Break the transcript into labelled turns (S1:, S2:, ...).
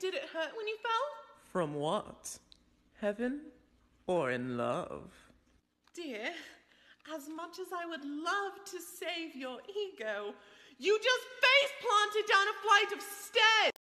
S1: Did it hurt when you fell?
S2: From what? Heaven or in love?
S1: Dear, as much as I would love to save your ego, you just face-planted down a flight of stairs.